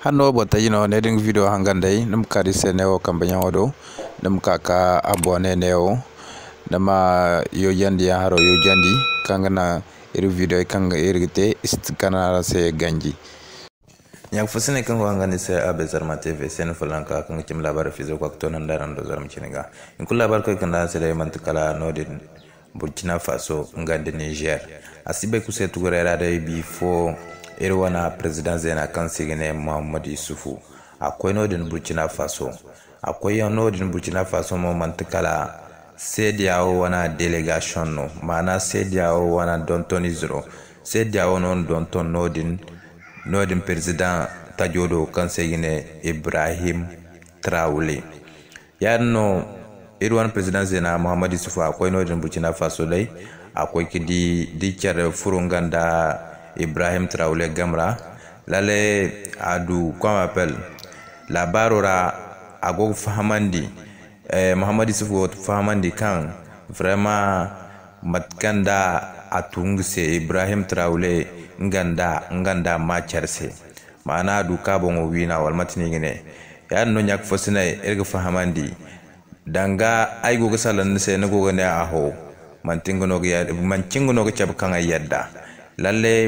hanno bota ne ding video hangandai num kari seneo kambanya odo num kaka abone neo dama yo yandi haro yo jandi kangana iri video kanga irite istikana se ganji nyak fusine kan hangani se abe zarma tv sen fulanka kan kim labar fizo ko to nan daran do zarm ciniga in kul labar ko kan se mantakala nodin Burkina Faso ngande Niger asibe kuse tugurera da before irwana president zena kan sigine Muhammad Isufu akwai nodin Burkina Faso akwai nodin Burkina Faso mo mantakala sediawo wana delegation no mana sediawo wana donton izro sediawo non donton nodin president tajodo kan sigine Ibrahim Traoré yanno irwan president zena Muhammad Isufu akwai nodin Burkina Faso dai akwai kidi dikar furunganda Ibrahim Traoré Gamra lale adu comme appel la barora ago fahamandi Muhammad Isufu fahamandi kan vraiment matkanda atungse Ibrahim Traoré nganda macharse mana adu kabon wina wal matini ngene ya no nyak fosina erga fahamandi danga ay go salan se no go ne aho mantingono ga chab kan yadda lalle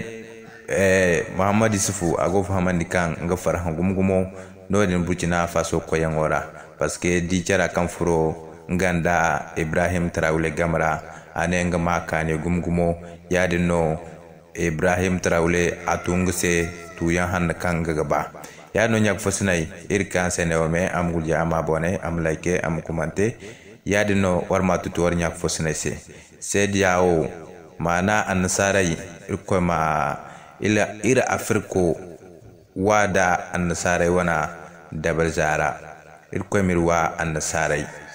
Muhammad Isufu ago fahamandi kan nga farhan gumgumo no den Burkina Faso ko yangora parce que di cara kan furo nganda Ibrahim Traoré Gamra ane nga makane gumgumo yadin no Ibrahim Traoré atungse tuyan han kan gaba ya no nyak fosnay irkan senewme am gulja am abone am like am commenter ya dino warma tutu war nyak fosnay se diawo mana ansarai irko ma ila afriko wada ansarai wana dabal zara irko mirwa ansarai